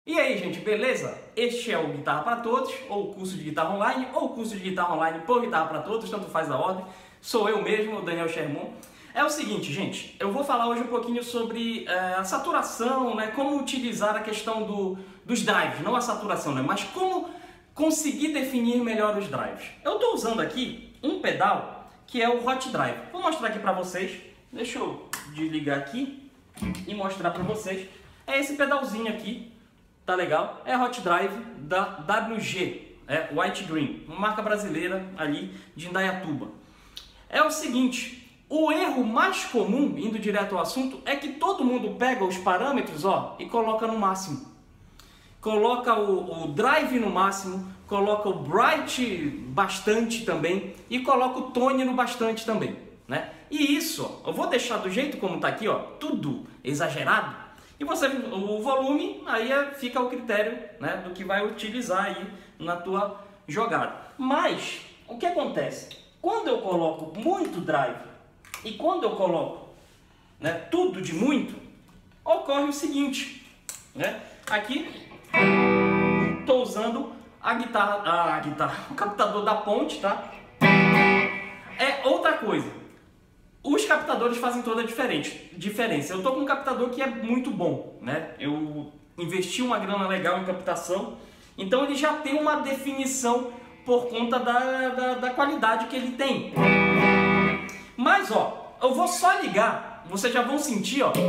E aí, gente, beleza? Este é o Guitarra para Todos, ou o curso de guitarra online, ou o curso de guitarra online por Guitarra para Todos, tanto faz a ordem. Sou eu mesmo, o Daniel Sherman. É o seguinte, gente, eu vou falar hoje um pouquinho sobre a saturação, né? Como utilizar a questão dos drives, não a saturação, né? Mas como conseguir definir melhor os drives. Eu estou usando aqui um pedal que é o Hot Drive. Vou mostrar aqui para vocês. Deixa eu desligar aqui e mostrar para vocês. É esse pedalzinho aqui. Tá legal? É Hot Drive da WG, White Green, uma marca brasileira ali de Indaiatuba. É o seguinte, o erro mais comum, indo direto ao assunto, é que todo mundo pega os parâmetros, ó, e coloca no máximo. Coloca o drive no máximo, coloca o bright bastante também e coloca o tone no bastante também, né? E isso, ó, eu vou deixar do jeito como tá aqui, ó, tudo exagerado. E você, o volume, aí fica ao critério, né, do que vai utilizar aí na tua jogada. Mas, o que acontece? Quando eu coloco muito drive e quando eu coloco, né, tudo de muito, ocorre o seguinte, né? Aqui, estou usando o captador da ponte, tá? É outra coisa. Os captadores fazem toda a diferença. Eu estou com um captador que é muito bom, né? Eu investi uma grana legal em captação, então ele já tem uma definição por conta da qualidade que ele tem. Mas, ó, eu vou só ligar, vocês já vão sentir, ó.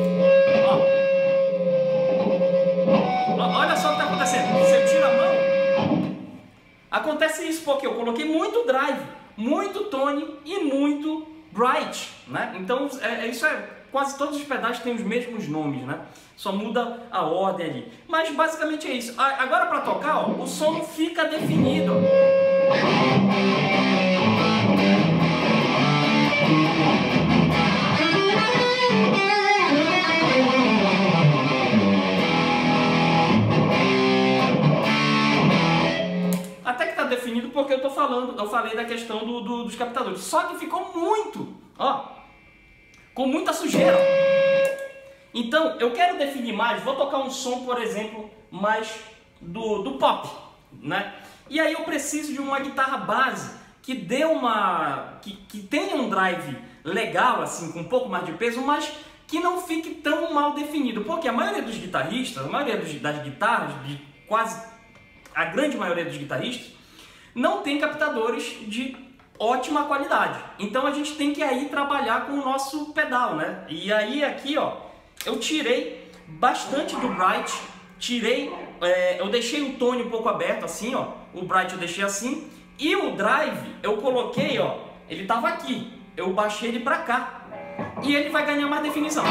Olha só o que está acontecendo. Você tira a mão, acontece isso porque eu coloquei muito drive, muito tone e muito bright, né? Então isso quase todos os pedais têm os mesmos nomes, né? Só muda a ordem ali. Mas basicamente é isso. Agora para tocar, ó, o som fica definido. Até que tá definido porque eu falei da questão dos captadores. Só que ficou muito, ó, com muita sujeira. Então, eu quero definir mais, vou tocar um som, por exemplo, mais do pop, né? E aí eu preciso de uma guitarra base que dê que tenha um drive legal, assim, com um pouco mais de peso, mas que não fique tão mal definido. Porque a maioria dos guitarristas, a maioria das guitarras, a grande maioria dos guitarristas, não tem captadores de ótima qualidade. Então a gente tem que aí trabalhar com o nosso pedal, né? E aí aqui, ó, eu tirei bastante do bright, eu deixei o tone um pouco aberto assim, ó, o bright eu deixei assim, e o drive eu coloquei, ó, ele tava aqui, eu baixei ele pra cá, e ele vai ganhar mais definição.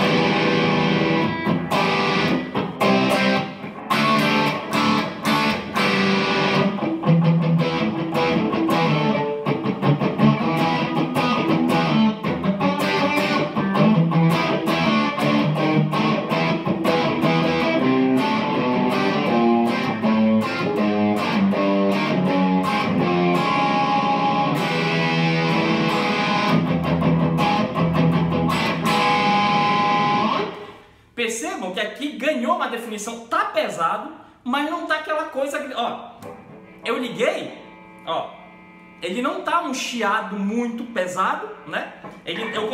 Percebam que aqui ganhou uma definição, tá pesado, mas não tá aquela coisa, ó, eu liguei, ó, ele não tá um chiado muito pesado, né? Eu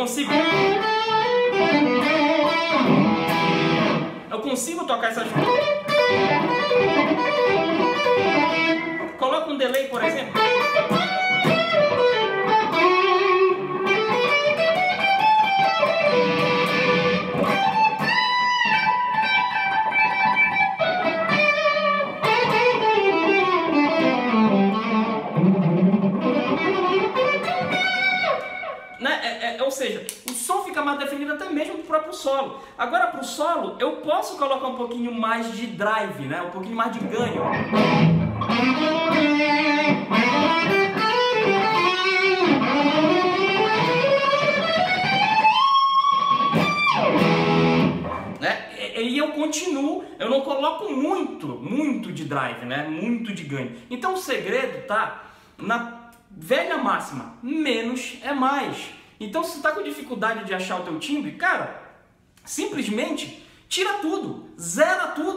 consigo tocar essas coisas. Coloca um delay, por exemplo. Ou seja, o som fica mais definido até mesmo pro próprio solo. Agora pro solo, eu posso colocar um pouquinho mais de drive, né? Um pouquinho mais de ganho. E eu continuo, eu não coloco muito de drive, né? Muito de ganho. Então o segredo tá na velha máxima, menos é mais. Então se você tá com dificuldade de achar o teu timbre, cara, simplesmente tira tudo, zera tudo.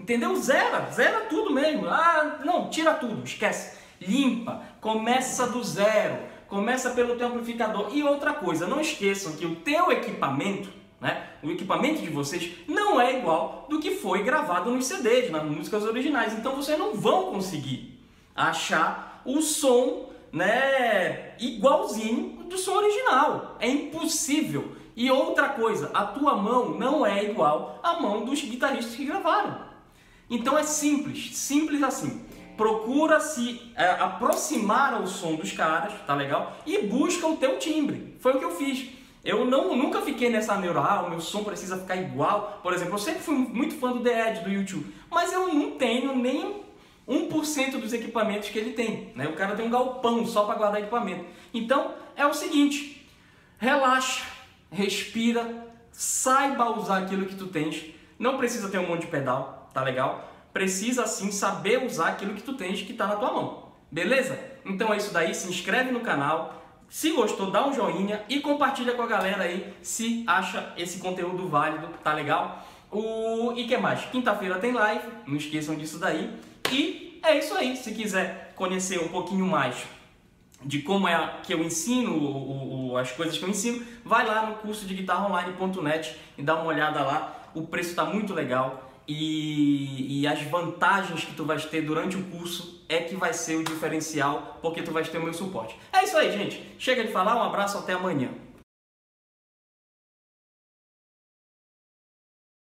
Entendeu? Zera tudo mesmo. Ah, não, tira tudo, esquece. Limpa, começa do zero, começa pelo teu amplificador. E outra coisa, não esqueçam que o teu equipamento, né, o equipamento de vocês não é igual do que foi gravado nos CDs, nas músicas originais. Então vocês não vão conseguir achar o som, né, igualzinho do som original. É impossível. E outra coisa, a tua mão não é igual à mão dos guitarristas que gravaram. Então é simples assim. Procura se aproximar ao som dos caras, tá legal? E busca o teu timbre. Foi o que eu fiz. Eu nunca fiquei nessa neura, o meu som precisa ficar igual. Por exemplo, eu sempre fui muito fã do The Edge, do YouTube, mas eu não tenho nem 1% dos equipamentos que ele tem, né? O cara tem um galpão só para guardar equipamento. Então, é o seguinte, relaxa, respira, saiba usar aquilo que tu tens. Não precisa ter um monte de pedal, tá legal? Precisa sim saber usar aquilo que tu tens que tá na tua mão, beleza? Então é isso daí, se inscreve no canal. Se gostou, dá um joinha e compartilha com a galera aí se acha esse conteúdo válido, tá legal? E que mais? Quinta-feira tem live, não esqueçam disso daí. E é isso aí, se quiser conhecer um pouquinho mais de como é que eu ensino, as coisas que eu ensino, vai lá no curso de guitarraonline.net e dá uma olhada lá. O preço está muito legal e as vantagens que tu vais ter durante o curso é que vai ser o diferencial, porque tu vais ter o meu suporte. É isso aí, gente. Chega de falar, um abraço, até amanhã.